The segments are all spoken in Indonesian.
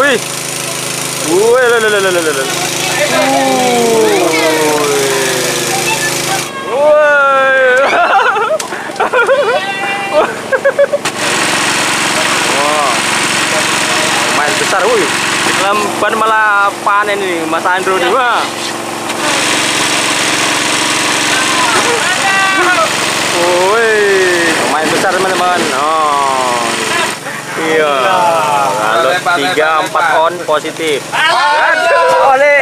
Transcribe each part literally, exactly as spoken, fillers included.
Wih. Wih, le le le le le le. Main besar, wih. Dalam ban malah panen ini Mas Andro nih, wah. Wih, main besar teman-teman. Oh. Iya. Kalau tiga empat on positif. Oleh.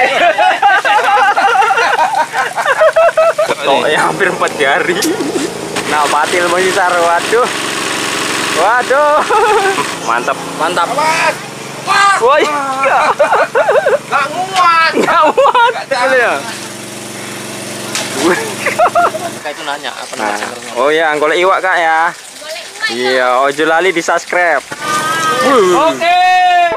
Ketoknya hampir empat jari. Nah, patil besar, waduh. Waduh. Mantap, mantap. Woi, nggak muat, nggak muat, ya. Kak itu nanya apa Nah, namanya? oh ya, golek iwak kak ya. Iya, ojo lali di subscribe. Oke. Okay.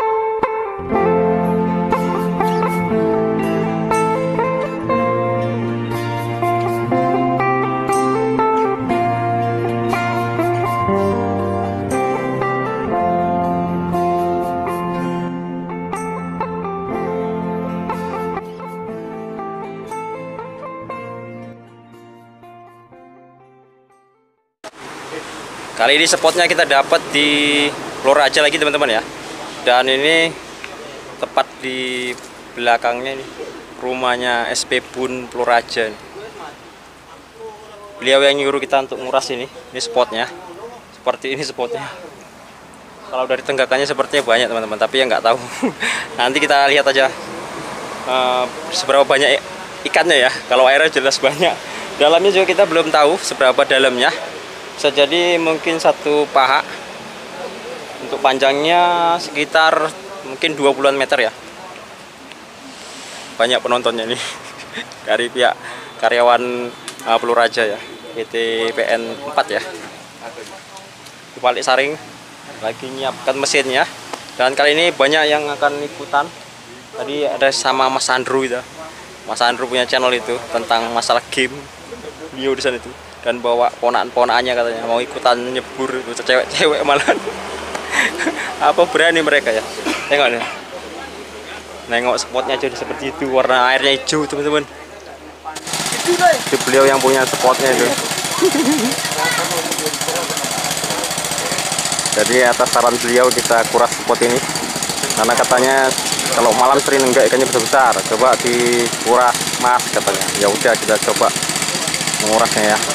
Kali ini spotnya kita dapat di Ploraja lagi teman-teman ya. Dan ini tepat di belakangnya ini rumahnya S P Bun Ploraja. Beliau yang nyuruh kita untuk nguras ini. Ini spotnya. Seperti ini spotnya. Kalau dari tenggakannya sepertinya banyak teman-teman, tapi ya nggak tahu. Nanti kita lihat aja uh, seberapa banyak ikannya ya. Kalau airnya jelas banyak. Dalamnya juga kita belum tahu seberapa dalamnya. Bisa jadi mungkin satu paha. Untuk panjangnya sekitar mungkin dua puluhan meter ya. Banyak penontonnya nih. Dari pihak karyawan uh, Ploraja ya, P T P N empat ya. Di balik saring lagi nyiapkan mesinnya. Dan kali ini banyak yang akan ikutan. Tadi ada sama Mas Andro itu. Mas Andro punya channel itu tentang masalah game. Beliau di sana itu. Dan bawa ponaan-ponaannya katanya mau ikutan nyebur, cewek-cewek malah. Apa berani mereka ya? Tengok nih. Nengok spotnya jadi seperti itu, warna airnya hijau teman-teman. Itu beliau yang punya spotnya itu. Jadi atas saran beliau kita kuras spot ini. Karena katanya kalau malam sering enggak ikannya besar-besar, coba dikuras mas katanya. Ya udah kita coba mengurasnya ya.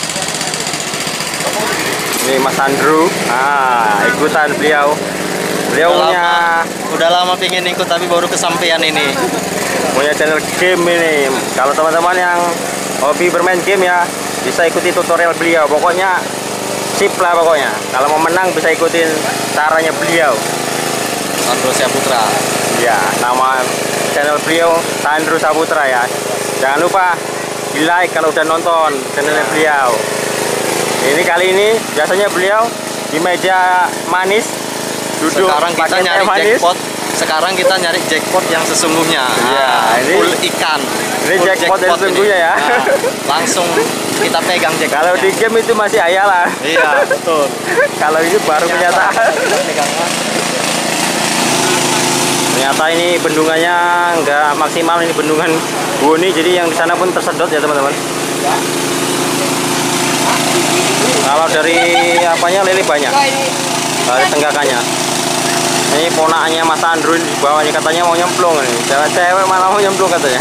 Ini Mas Andro, ah ikutan beliau. Beliau udah punya lama, udah lama pengen ikut tapi baru kesampaian ini. Punya channel game ini. Kalau teman-teman yang hobi bermain game ya bisa ikuti tutorial beliau. Pokoknya sip lah pokoknya. Kalau mau menang bisa ikutin caranya beliau. Sandro Saputra. Ya, nama channel beliau Sandro Saputra ya. Jangan lupa di like kalau udah nonton channelnya beliau. Ini kali ini biasanya beliau di meja manis duduk. Sekarang kita nyari manis. jackpot. Sekarang kita nyari jackpot yang sesungguhnya. Ya, nah, ini full ikan. Ini full jackpot, jackpot yang sesungguhnya ya. Nah, langsung kita pegang jackpot. Kalau di game itu masih hayalan. Iya, betul. Kalau ini baru kenyataan. Ternyata ini bendungannya nggak maksimal, ini bendungan Boni, jadi yang di sana pun tersedot ya teman-teman. Kalau dari apanya lele banyak, dari tenggakannya. Ini ponakannya Mas Andro di bawahnya katanya mau nyemplung nih, cewek-cewek malah mau nyemplung katanya.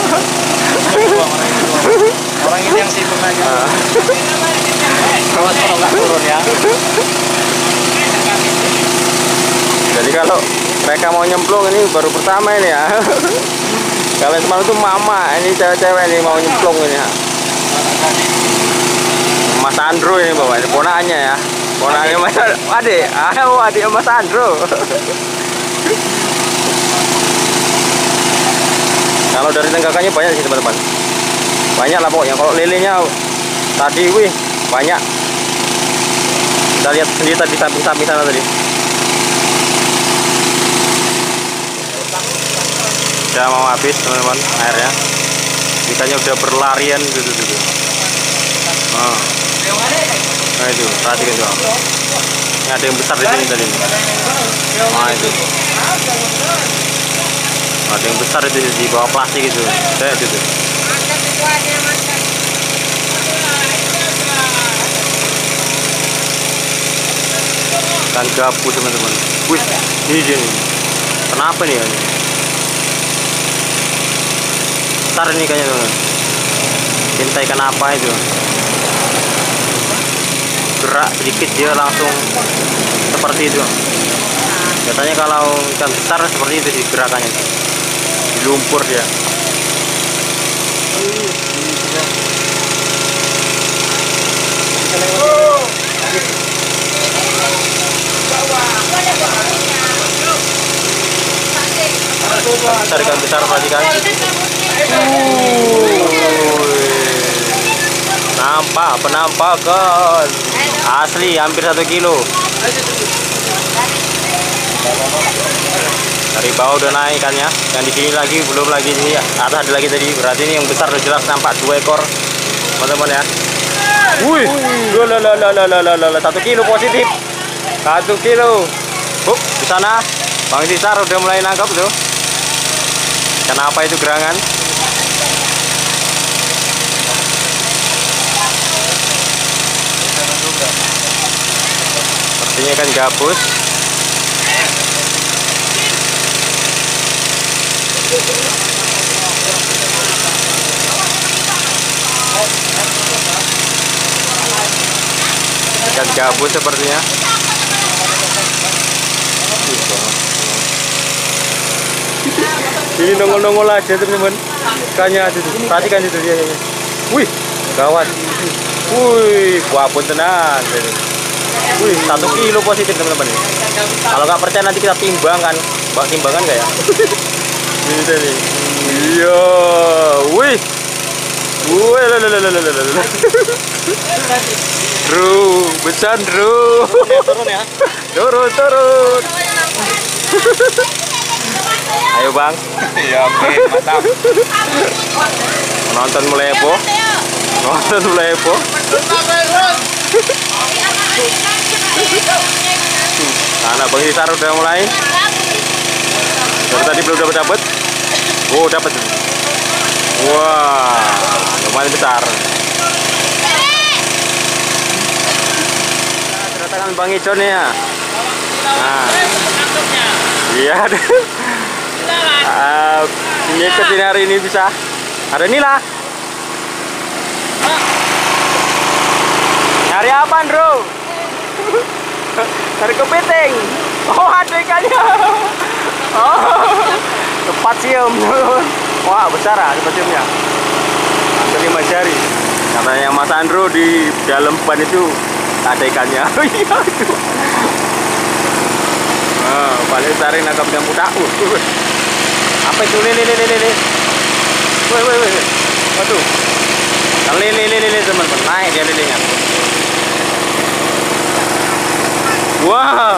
Orang ini yang sibuk aja. Kalau nggak turun ya. Jadi kalau mereka mau nyemplung ini baru pertama ini ya. Kalau semalam itu mama, ini cewek-cewek ini mau nyemplung ini ya. Mas Andro ini bawa, ini ponakannya ya. Ponakannya Mas adik, ah, adik Mas Andro. Kalau dari tenggakannya banyak sih teman-teman. Banyak lah pokoknya. Kalau lelenya tadi, wih, banyak. Kita lihat sendiri tadi samping-samping sana tadi. Udah mau habis teman-teman airnya. Ikannya udah berlarian gitu gitu. Nah, nah itu perhatikan tuh. Ini ada yang besar di sini tadi. Nah itu. Ada yang besar itu di bawah plastik itu. Saya itu. Tuh. Ikan gabus teman-teman. Wih, ini dia nih. Kenapa nih? Besar nih kayaknya teman. Cinta ikan apa itu? Gerak sedikit dia langsung seperti itu. Biasanya kalau ikan besar seperti itu sih gerakannya. Di lumpur dia. Besar ikan besar perhatikan. Nampak penampakan asli hampir satu kilo. Dari bawah udah naik ikannya. Yang di sini lagi belum lagi ini atas ada lagi tadi. Berarti ini yang besar udah jelas nampak dua ekor teman-teman ya. Wih, lalalalalalala satu kilo positif. Satu kilo. Hup, di sana Bang Tisar udah mulai nangkap tuh. Kenapa itu gerangan? Sepertinya kan gabus. Ikan gabus sepertinya. Ini nongol-nongol aja teman-teman. Ikannya itu, perhatikan itu dia. Wih, gawat. Wih, wapun tenan. Wih, satu kilo positif teman-teman. Kalau nggak percaya nanti kita timbangkan. Bak timbangan nggak ya? Ini tadi. Iya, wih, wih, lalalala. Bro, besar bro. Turun ya. Turun, turun. Ayo bang. Iya, oke, mantap. Nonton mulai heboh. Nonton mulai heboh. Nah, Bang Tisar udah mulai. Dari tadi belum dapat dapat. Oh, dapat. Wah, lumayan besar. Kedatangan Bang Ijon ya. Nah, iya. Uh, ngikutin hari ini bisa. Ada nila. Nyari apa, Bro? Cari kepiting. Oh, ada ikannya. Oh, tepat sium. Wah, besar ah tepat siumnya. Hampir lima jari. Katanya Mas Andro di dalam ban itu ada ikannya. Iya itu. Nah, paling tarik nangkap yang muda. Uh, apa itu? Lele lele lele. Woi woi woi. Waduh. Lele lele lele teman-teman. Naik dia lelenya. Wah.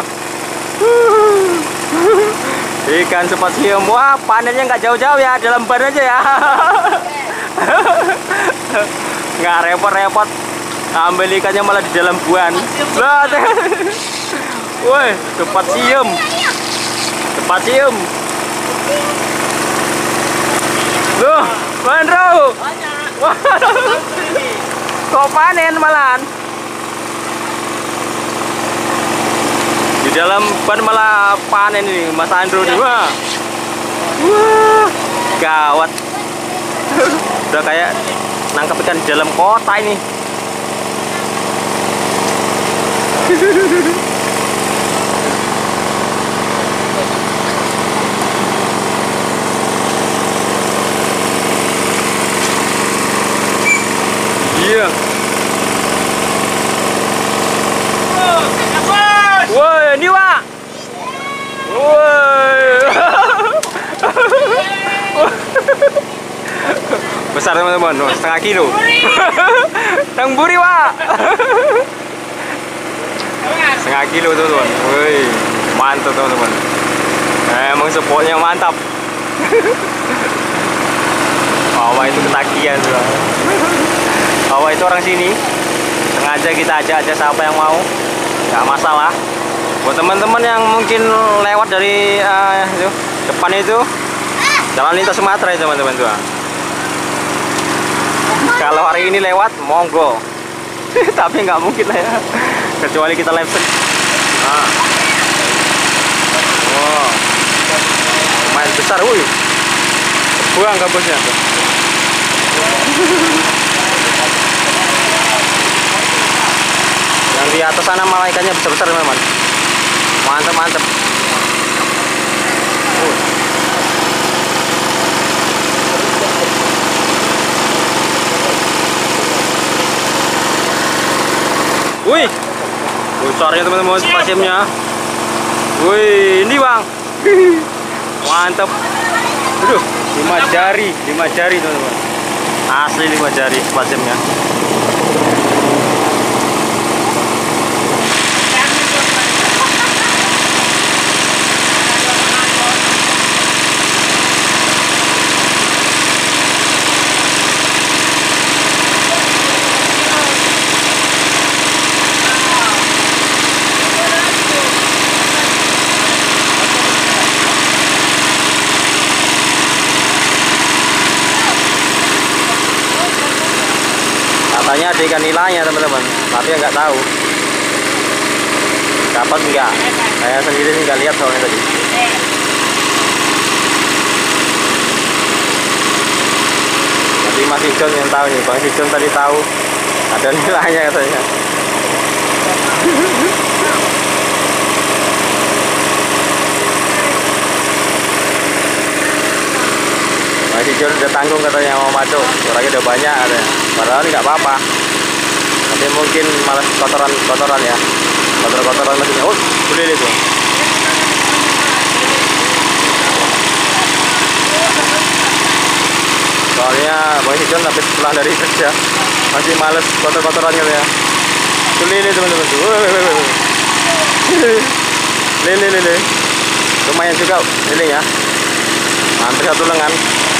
Ikan spasium. Wah, panennya nggak jauh-jauh ya, dalam ban aja ya. Nggak repot-repot. Ambil ikannya malah di dalam ban. Lah. Woi, cepat sium. Cepat sium. Loh, Mandro. Wah. Kok panen malahan? Di dalam ban malah panen ini Mas Andro nih. Wah. Wah, gawat. Udah kayak nangkep ikan di dalam kota ini. Iya. Woi, ini Wak. Woi. Besar teman-teman, oh, setengah kilo. Tang buri Wak. Setengah kilo teman-teman. Woi, mantap teman-teman. Emang spotnya mantap. Bawah itu ketagihan tuh. Bawah itu orang sini. Sengaja kita ajak aja siapa yang mau. Nggak masalah. Buat teman-teman yang mungkin lewat dari uh, itu, depan itu jalan lintas Sumatera ya teman-teman tuh. Kalau hari ini lewat, monggo. Tapi nggak mungkin lah ya, kecuali kita live stream. Nah. Wow, lumayan besar, wih. Buang gabusnya. Yang di atas sana malah ikannya besar-besar teman-teman. Mantap mantap. Uh. Wih, besarnya teman-teman spasiumnya. Wih, ini bang, mantap. Aduh, lima jari, lima jari teman-teman. Asli lima jari spasiumnya. Katanya ada ikan nilainya teman-teman, tapi nggak tahu dapat enggak. Saya sendiri sih nggak lihat soalnya tadi. Nanti Mas Ijon yang tahu nih, Bang Ijon tadi tahu ada nilainya katanya. Mas Ijon udah tanggung katanya mau macuk, orangnya udah banyak katanya. Padahal nggak apa-apa, tapi mungkin malas kotoran-kotoran ya, kotor-kotoran mesinnya. Oh, boleh itu. Soalnya Bang Hijon habis pulang dari kerja masih males kotor-kotoran gitu ya. Tuh lele teman-teman tuh. Lele lele. Lumayan juga lele ya. Hampir satu lengan.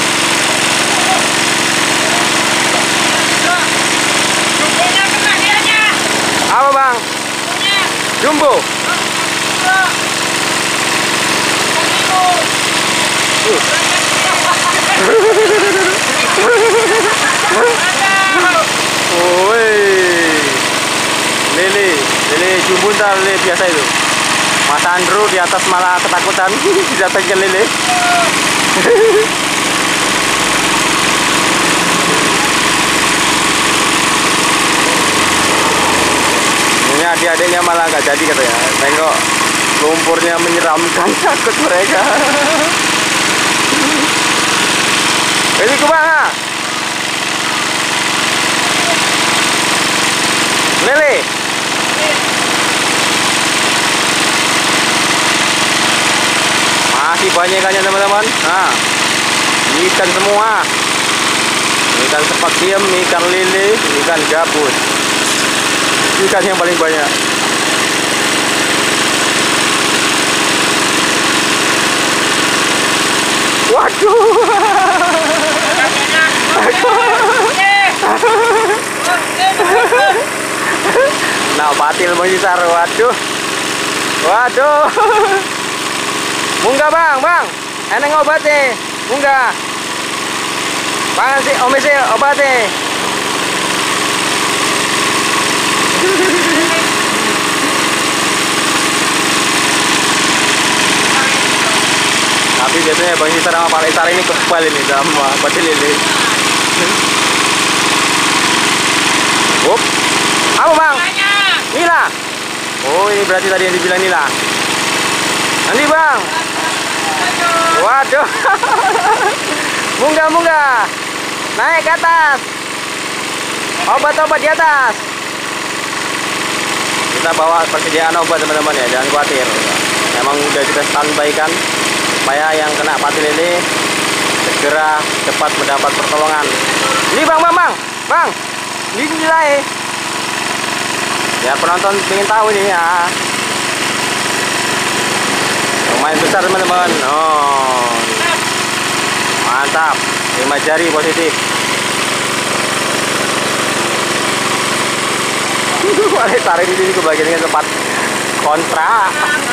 Apa bang? Jumbo. Woi, lele, lele jumbo ntar lele biasa itu. Mas Andrew di atas malah ketakutan didatangkan lele. Ini adik-adiknya malah nggak jadi katanya. Tengok lumpurnya menyeramkan, takut mereka. Ini kubang, lele. Masih banyak ikannya teman-teman. Nah, ikan semua. Ikan sepak diem, ikan lele, ikan gabus. Ikan yang paling banyak. Waduh. Nah, patil besar. Waduh. Waduh. Munggah bang, bang. Eneng obatnya. Munggah. Bang sih, omes sih obatnya. Tapi biasanya Bang Hisar sama Pak Lesar ini kebal ini sama patil ini. Up. Apa bang? Nila. Oh ini berarti tadi yang dibilang Nila. Nanti bang. Waduh. Munggah munggah. Naik ke atas. Obat-obat di atas. Kita bawa persediaan obat teman-teman ya, jangan khawatir. Memang udah kita standby kan supaya yang kena patil ini segera cepat mendapat pertolongan. Ini bang, bang, bang, bang, ini nilai. Ya penonton ingin tahu ini ya. Lumayan besar teman-teman. Oh, mantap, lima jari positif. Tarik di sini kebagiannya tempat kontra.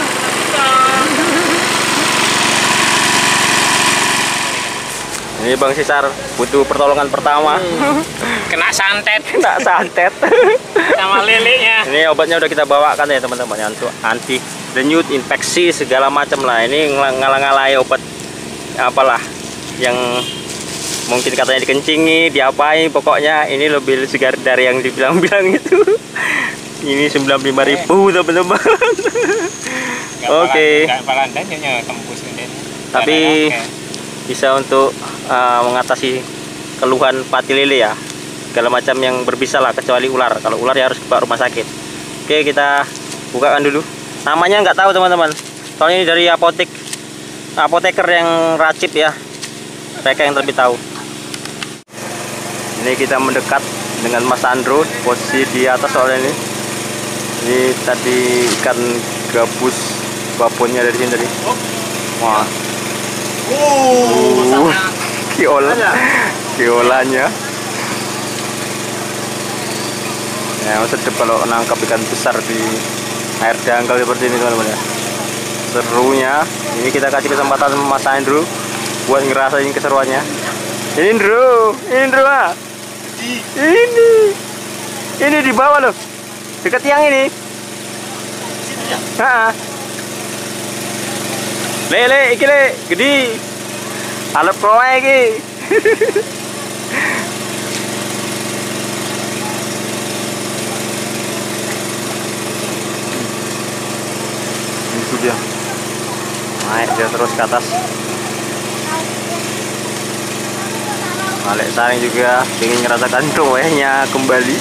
Ini Bang Sisar butuh pertolongan pertama. Hmm. Kena santet. Kena santet. Sama lelenya. Ini obatnya udah kita bawakan ya teman-teman ya, untuk anti denyut, infeksi segala macam lah. Ini ngalah-ngalai obat apalah yang mungkin katanya dikencingi, diapain, pokoknya ini lebih segar dari yang dibilang-bilang itu. Ini sembilan puluh lima ribu teman-teman. Oke. Tapi bisa untuk uh, mengatasi keluhan pati lele ya, segala macam yang berbisa lah, kecuali ular. Kalau ular ya harus ke rumah sakit. Oke, kita bukakan dulu. Namanya nggak tahu teman-teman, soalnya ini dari apotek apoteker yang racip ya, mereka yang lebih tahu. Ini kita mendekat dengan Mas Andro, posisi di atas soalnya ini. Ini tadi ikan gabus babonnya dari sini tadi. Wah. Uh, kiola, kiolanya. Ya, sedap kalau nangkap ikan besar di air dangkal seperti ini teman-teman ya. Serunya, ini kita kasih kesempatan Mas Andrew buat ngerasain keseruannya. Ini Andrew, ini Andrew ah. Ini, ini di bawah loh, dekat tiang ini. Ha. Lele, iki le, gede. Alep proe iki. Itu dia. Naik dia terus ke atas. Balik saring juga ingin merasakan proehnya kembali.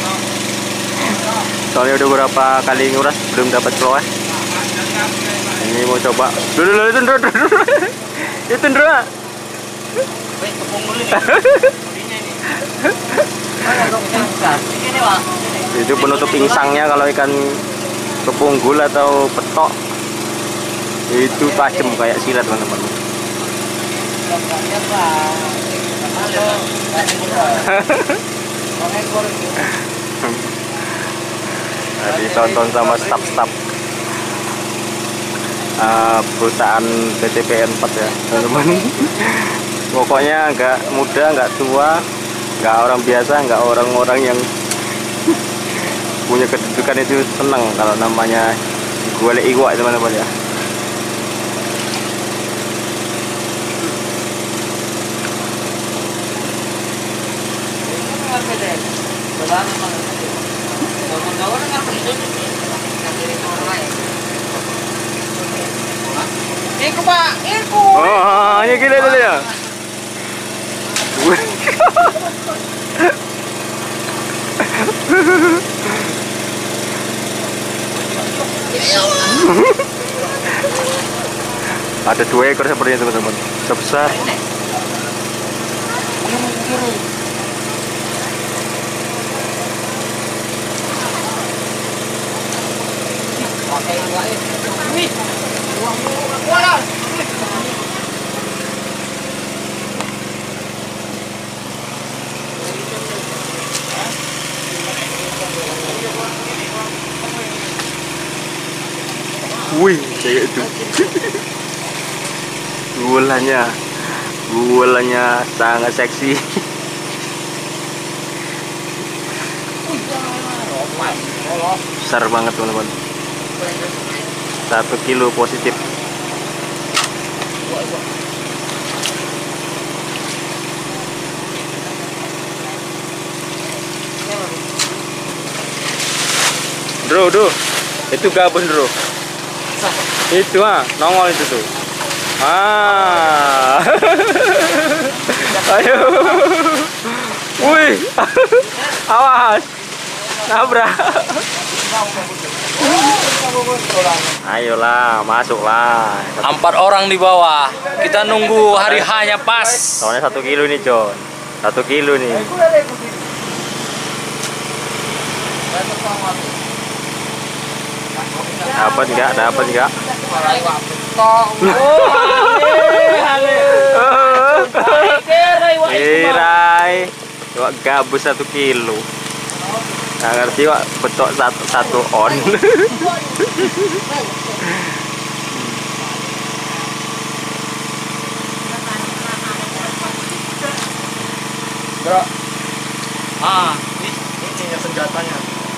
Soalnya udah beberapa kali nguras belum dapat proeh. Ini mau coba dulu dulu itu dulu dulu itu dulu itu penutup pingsangnya kalau ikan kepunggul atau petok itu tajam kayak silat teman-teman. Nah, ditonton sama staf-staf Uh, perusahaan P T P N empat ya teman-teman. Pokoknya nggak muda, nggak tua, nggak orang biasa, nggak orang-orang yang punya kedudukan itu seneng kalau namanya golek iwak teman-teman ya. Iku Pak, iku. Oh, ini gila dulu ya. Ada dua ekor sepertinya teman-teman, sebesar. Wih, kayak itu. Gulanya, gulanya sangat seksi. Besar banget teman-teman. Satu kilo positif. Bro, bro, itu gabus bro. Itu ah, nongol itu tuh. Ah, ayo, wih, awas, nabrak. Ayolah, masuklah. Empat orang di bawah. Kita nunggu hari hanya pas. Soalnya satu kilo nih John, satu kilo nih. Dapat nggak? Dapat nggak? Irai, wak gabus satu kilo. Nggak ngerti wak betok satu satu on. Bro. Ah, ini, ini yang senjatanya.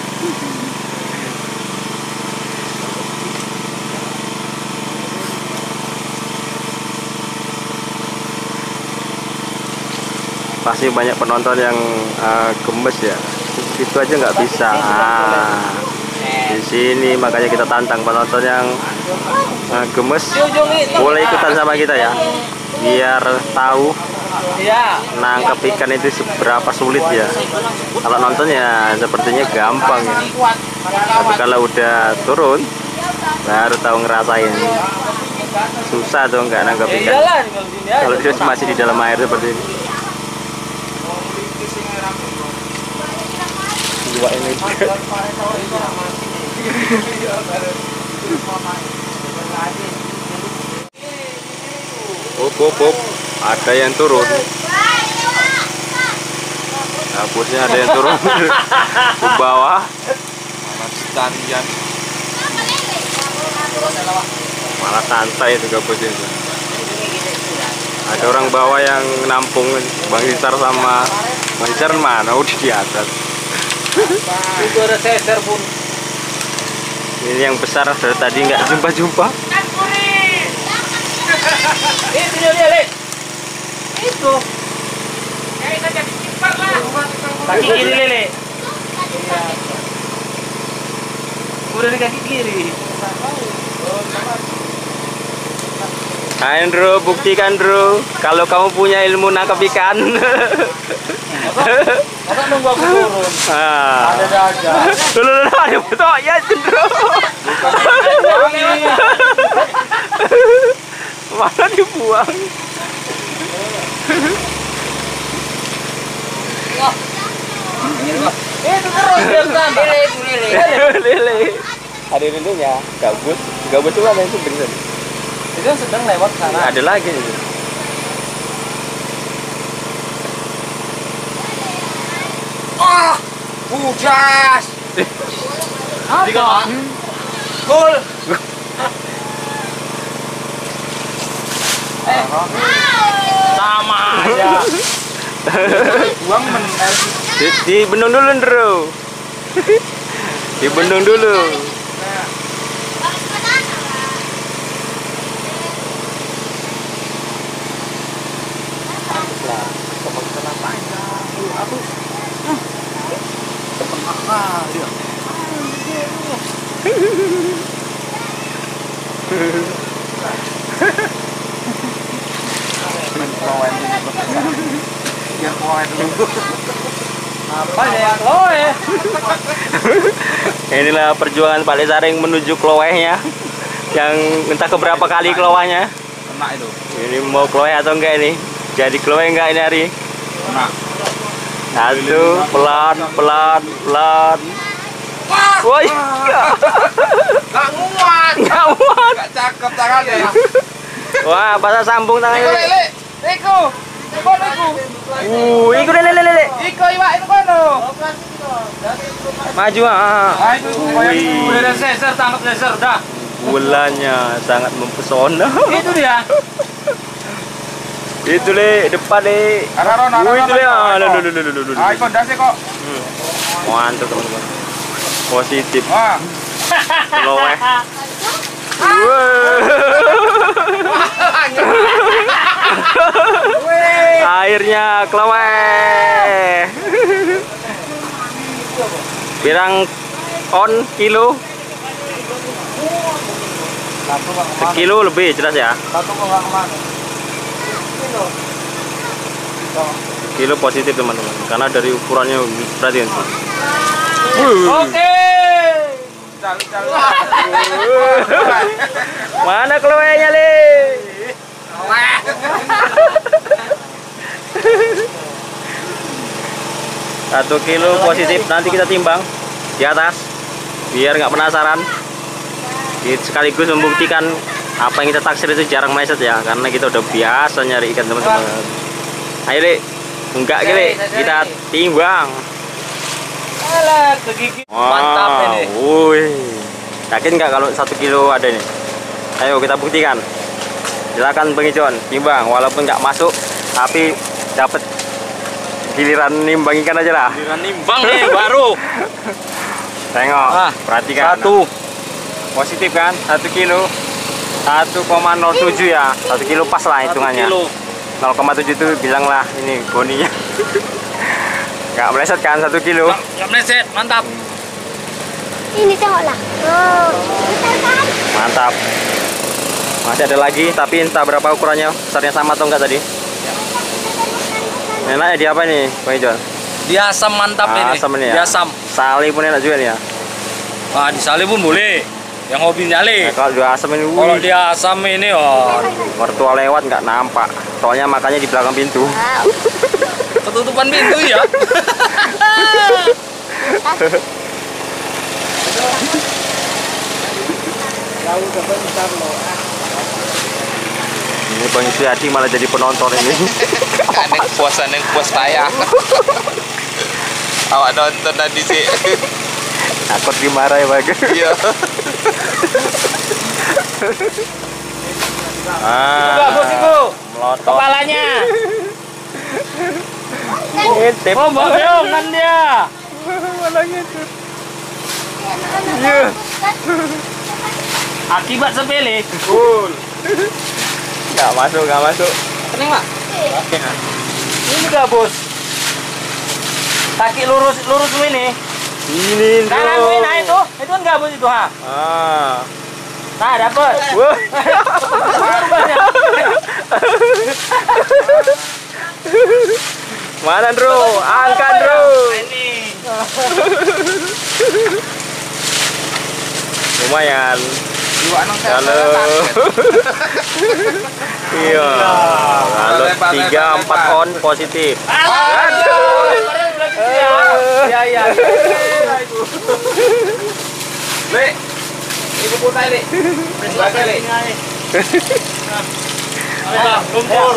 Pasti banyak penonton yang uh, gemes ya. Itu aja nggak bisa. Ah, di sini makanya kita tantang penonton yang uh, gemes boleh ikutan sama kita ya, biar tahu Iya. nangkep ikan itu seberapa sulit ya. Kalau nonton ya sepertinya gampang ya, tapi kalau udah turun baru tahu ngerasain susah tuh nggak nangkep ikan kalau dia masih di dalam air seperti ini. Dua ini up, up, up. Ada yang turun. Nah, bosnya ada yang turun ke bawah. Malah santai itu bosnya. Ada orang bawah yang nampung Bang Hisar sama Bang Hisar mana udah di atas. Itu ada seser pun. Ini yang besar dari tadi nggak jumpa-jumpa. Itu dia lihat. Itu. Kaki kiri lele. Udah di kaki kiri. Andrew, buktikan Andrew kalau kamu punya ilmu nangkap ikan. Masa nunggu aku turun? Ah. Ada aja. Dulu dulu ada foto ya Andrew. Mana dibuang? Itu terus dia kan. Lele itu lele. Lele. Ada lelenya. Gabus. Gabus itu apa itu bener? Itu yang sedang lewat sana. Ada lagi nih. Ah, bujas. Apa? Gol. Eh, sama aja. Buang bener. Di, di bendung dulu, Ndro. Di bendung dulu. Apa ya Kloe? Inilah perjuangan Pak Lesaring menuju Kloehnya, yang entah keberapa kali Kloehnya. Kena itu. Ini mau Kloeh atau enggak ini? Jadi Kloeh enggak ini hari? Kena. Satu, pelan, pelan, pelan. Woi, Gak muat. enggak muat. Gak cakep tangannya. Wah, pasang sambung tangannya. Lele, Iko, Iko, Iko. Uh, ikut lele lele lele. Iko iwak itu kono. Maju ah. Ah itu koyo udah seser, tangkap seser dah. Bulannya sangat mempesona. Itu dia. Itu le, depan le. Araron, Uh, araron. itu le. Ah, lu lu lu lu lu. Ah, Iko dasi kok. Hmm. Mantap teman-teman. Positif. Wah. Kloeh. Airnya Kloeh. Pirang on kilo? Sekilo lebih jelas ya. Satu kok enggak kemana? Kilo positif teman-teman, karena dari ukurannya perhatian sih. Oke. Jalan jalan. Mana Kloehnya le? Satu kilo positif, nanti kita timbang di atas biar nggak penasaran. Sekaligus membuktikan apa yang kita taksir itu jarang meleset ya, karena kita udah biasa nyari ikan teman-teman. Ayo le, enggak gile, kita timbang. Alah, kegigit. Wow, Mantap ini. wih. Yakin nggak kalau satu kilo ada nih? Ayo kita buktikan. Silakan Bang Ijon, timbang. Walaupun nggak masuk, tapi dapat giliran nimbang ikan aja lah. Giliran nimbang nih baru. Tengok, Ah, perhatikan. Satu. Positif kan? Satu kilo. satu koma nol tujuh ya. Satu kilo pas lah hitungannya. Satu kilo. nol koma tujuh itu bilanglah ini boninya. Nggak meleset kan satu kilo. Nggak nggak meleset, mantap. Ini tengoklah. Oh, besar kan? Mantap. Masih ada lagi, tapi entah berapa ukurannya. Besarnya sama atau enggak tadi? Enaknya di apa nih, Bang Ijon? Di asam mantap Ah, ini. asam ini Di ya? asam. Sali pun enak juga nih ya. Ah, di sali pun boleh. Yang hobi nyali. Nah, kalau di asam ini, Kalau wih, dia asam ini, oh, mertua lewat nggak nampak. Soalnya makannya di belakang pintu. Wow. ketutupan pintu ya. Ini Bang Isyadi malah jadi penonton ini. Aneh puasa neng puas tayang. Awak nonton tadi sih. Takut dimarahin Bang. Iya. Enggak, Ah, bos itu. melotot. Kepalanya. Ngintip. Oh, bohongan dia. Iya. Akibat sepele. Cool. Nggak masuk, nggak masuk. Kening, Mak. Ini enggak, Bos. Kaki lurus lurus ini. Ini Kanan tuh. nah itu. Itu enggak, Bos itu, ha. Ah. Nah, dapat. Wah. Mana, Bro? Angkat, Bro. Ini. Lumayan. Iwak nang Halo. Iya. Kalau tiga empat on positif. Ya, ya. Le. Ibu putai, Le. Belakang, Le. Lumpur.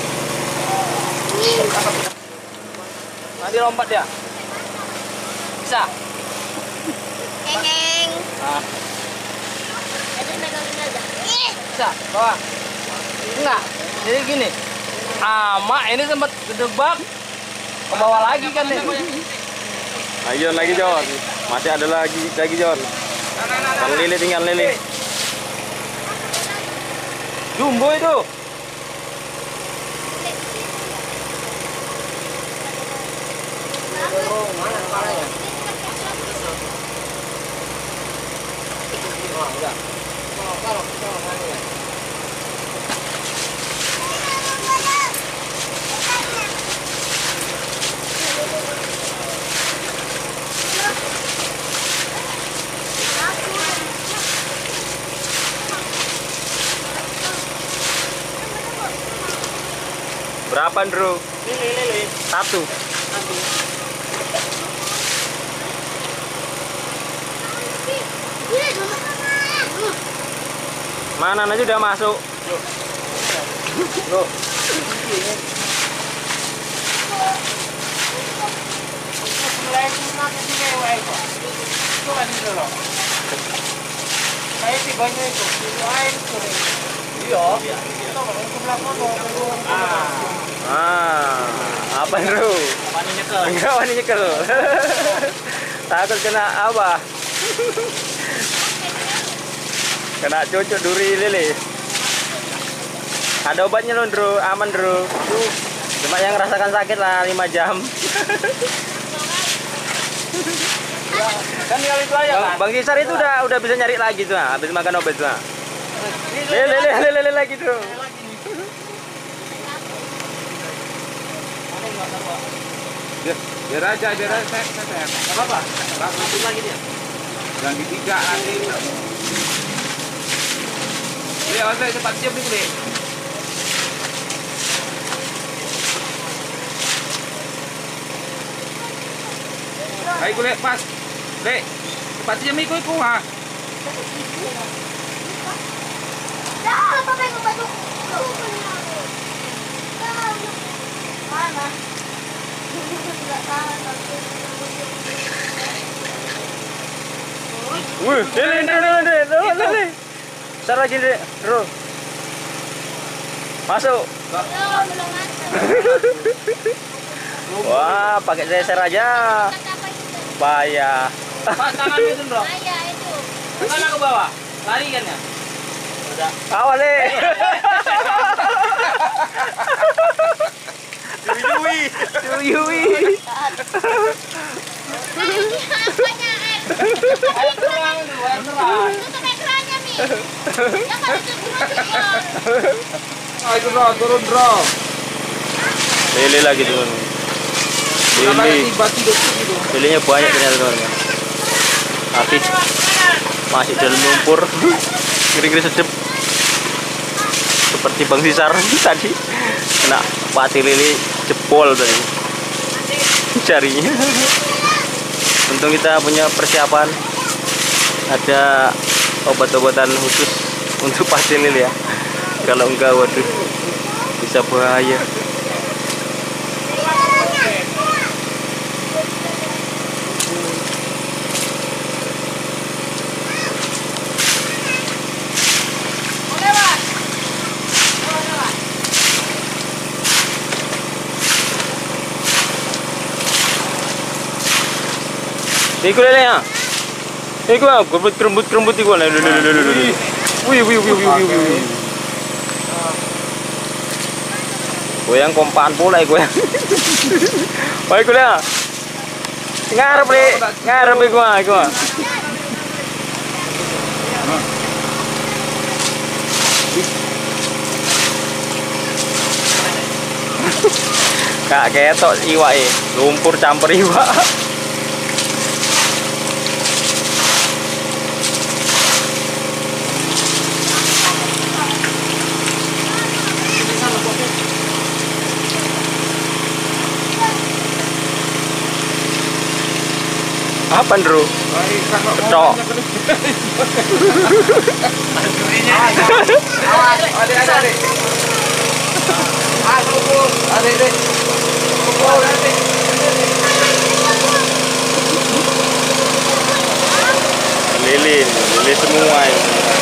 Nanti lompat dia. Bisa. Kengeng. Ah, Ada megangin aja. Ih. bisa. Bawa. Enggak. Jadi gini. Ama ini sempat gedebak. Ke bawah lagi kan nih. Ayo lagi Jon. Masih ada lagi lagi Jon. Yang lili tinggal lili. Jumbo itu. Berapa, Bro? Lili, lili. Satu. Ini dulu sama. Mana aja udah masuk. Loh. Saya sih banyak itu. Iya. Ah, apa, Bro? Wani nyekel. Enggak wani nyekel. Takut kena apa? Kena cucuk duri lele. Ada obatnya loh, Bro. Aman, Bro. Cuma yang rasakan sakit lah lima jam. Kan tinggal itu aja Bang, kan. Bang Gisar itu udah udah bisa nyari lagi tuh, habis makan obat tuh. Lele lele lele lagi tuh. Biar, biar aja, biar aja. Saya, saya, saya. Enggak apa-apa. Langsung lagi dia. Yang ketiga nanti. Le, awas Le, cepat siap nih, Le. Ayo, Le, pas. Le, cepat siap nih, ikut, ha. Dah, apa pengen baju? Mana? Enggak tahan aku. Wih, lele, lele, lele, lele, lele. Besar lagi, Dek. Bro. Masuk. Belum, belum masuk. Wah, pakai seser aja. Kata apa itu? Bahaya. Pak, tangan itu, Bro. Ayah itu. Tangan ke bawah. Lari kan ya? Udah. Awas, Dek. Yui. Yui. Nah, ini apanya, air? Ayo terang dulu, ayo terang. Tutup ekrannya, Mi. Ya kan itu turun. Ayo Bro, turun Bro. Lele lagi, teman. Kenapa Lele. tiba-tiba gitu? Lelenya banyak ternyata, teman. Tapi masih dalam lumpur. Ngeri-ngeri sedep. Seperti Bang Sisar tadi kena pati lele jebol tadi jarinya. Untung kita punya persiapan, ada obat-obatan khusus untuk pati lele ya. Kalau enggak, waduh, bisa bahaya. Iku lele ya. Iku ah, kerembut-kerembut iku lele lele lele lele. Wih wih wih wih wih wih. Goyang kompaan pula iku ya. Wah iku lele. Ngarep le, ngarep iku ah iku ah. Kak ketok iwak e, lumpur campur iwak. Apa, Bro? Ketok. Adik, adik, adik. Ah, kumpul. Adik, adik. Kumpul, adik. Lele, lele semua ini.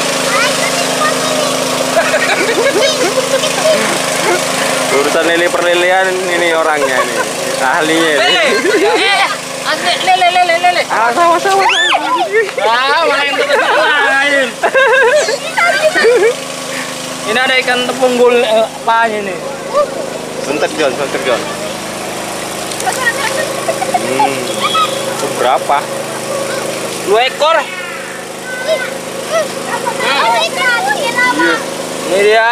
Urusan lele perlelean ini orangnya ini, ahlinya ini. Asli, lele, lele, lele. Ah, sama sama. Ah, main terus lain. Ini ada ikan tepung gul eh, apanya ini? Bentar John, bentar John. Hmm, itu berapa? Dua ekor. Oh, itu mungkin apa? Ini dia.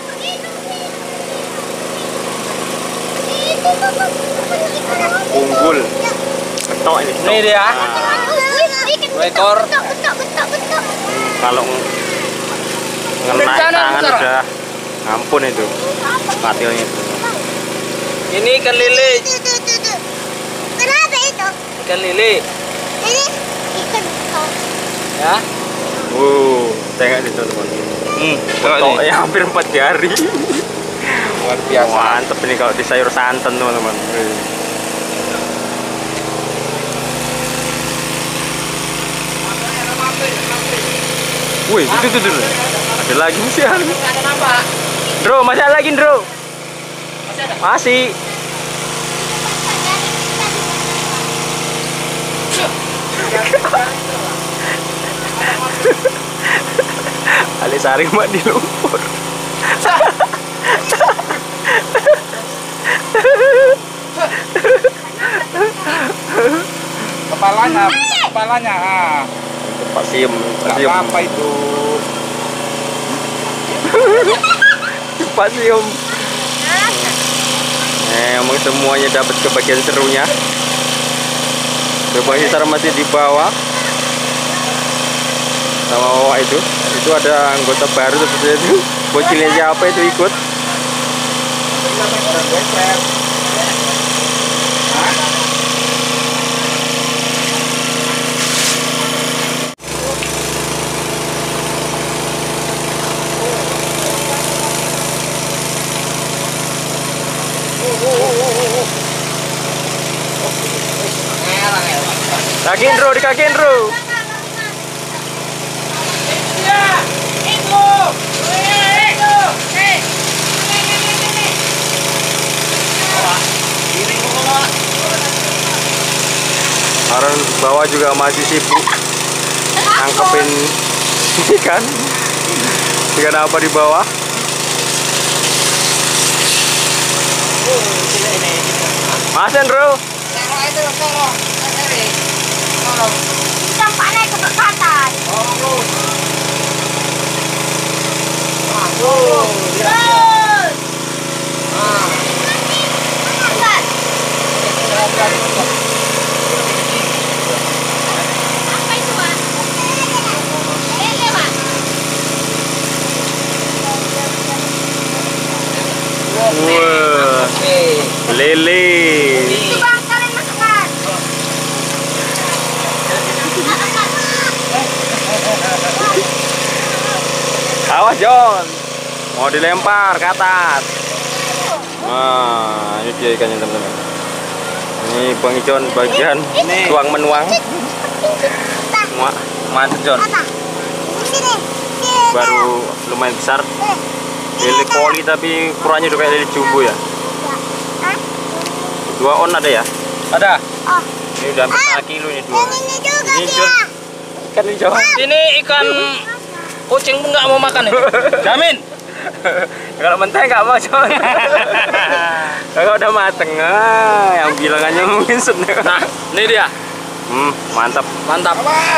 Itu tuh, tuh, tuh, Unggul. Ketok ini. Ini dia. Ah, Dua ekor. Betok, betok, betok, betok. kalau ngenaik Bencana tangan besar. udah ngampun itu katilnya. Ini ikan lele. Tuh, tuh, tuh, tuh. Kenapa itu? Ikan lele. Ini ikan betok. Ya. Wow, tengok di teman-teman. Hmm. Ketoknya hampir empat jari. Luar biasa. Mantep ini kalau di sayur santan teman-teman. Wih, itu tuh tuh. Ada lagi masih ada. Ada apa? Bro, masih ada lagi, Bro. Masih ada. Masih. Alisari mak di lumpur. Kepalanya, kepalanya. Ah. Pak Siem, Pak Nggak Siem. apa-apa itu. Pak Siem. Eh, emang semuanya dapat kebagian serunya. Bebang Sisar masih di bawah. Sama Wawa itu. Itu ada anggota baru seperti itu. Bocilnya siapa itu ikut? Kakin, Bro, di kakin, Bro. yang bawah juga masih sibuk nangkepin ikan. Ikan apa di bawah? Mas Hendro. Dampaknya ke bekatan. Apa itu, Mas? Lele, Mas. Wah, lele. Itu Bang, kalian masukkan. Awas John, mau dilempar ke atas. Nah, ini dia ikannya teman-teman. Ini Bang John bagian tuang menuang. Wah, mantap John. Sini. Baru lumayan besar. Lele poli tapi ukurannya udah kayak lele jumbo ya. Dua on ada ya? Ada. Oh, Ini udah hampir setengah kilo ini dua. ini juga Ini John. dia. Ikan ini John. Ini ikan kucing pun nggak mau makan ini. Jamin. Kalau mentah nggak mau John. Kalau udah mateng, ah, yang bilangannya mungkin seneng. Nah, ini dia. Hmm, mantap. Mantap.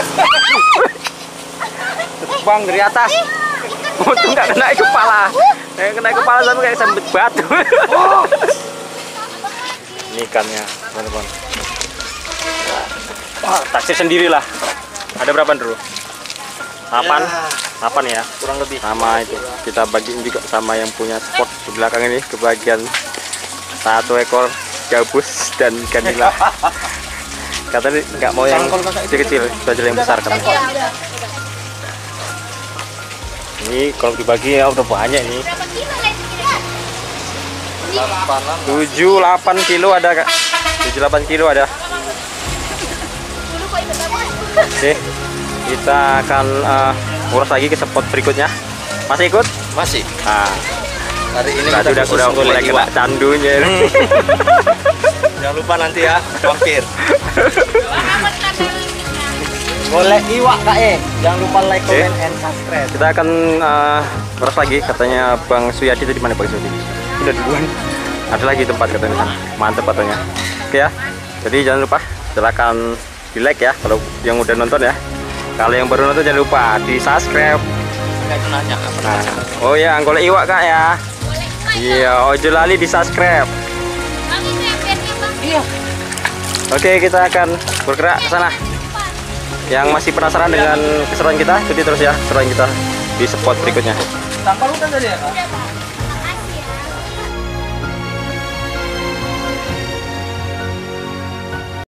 Bang dari atas. Untung nggak kena kepala. Kayak kena kepala tapi kayak sambet batu. Ini ikannya, teman-teman. Wah, taksir sendirilah. Ada berapa dulu? delapan. delapan ya, kurang lebih. Sama itu. Kita bagiin juga sama yang punya spot di belakang ini, kebagian satu ekor gabus dan ikan nila. Katanya nggak mau yang kecil-kecil, saja yang besar katanya. Ini kalau dibagi ya udah banyak ini. Berapa kilo lagi kira-kira? tujuh delapan kilo ada Kak. tujuh delapan kilo ada. Dulu kok ikut apa? Oke. Kita akan uh, urus lagi ke spot berikutnya. Masih ikut? Masih. Nah, Hari ini berarti udah udah mulai kena candunya. Jangan lupa nanti ya, mampir. Apa kita Boleh iwak Kak E. Jangan lupa like, comment, and subscribe. Kita akan uh, urus lagi katanya Bang Suyadi itu di mana Bang Suyadi? Udah duluan. Ada lagi tempat katanya sana. Mantap katanya. Oke ya. Jadi jangan lupa silakan di like ya kalau yang udah nonton ya. Kalau yang baru nonton jangan lupa di subscribe. Nggak itu nanya apa? Nah, oh ya, anggole iwak Kak ya. Iya, ojo lali di subscribe. Bang itu yang bednya Bang. Iya. Oke, kita akan bergerak ke sana. Yang masih penasaran dengan keseruan kita, ikuti terus ya keseruan kita di spot berikutnya. Tampal udah tadi ya? Udah, Bang.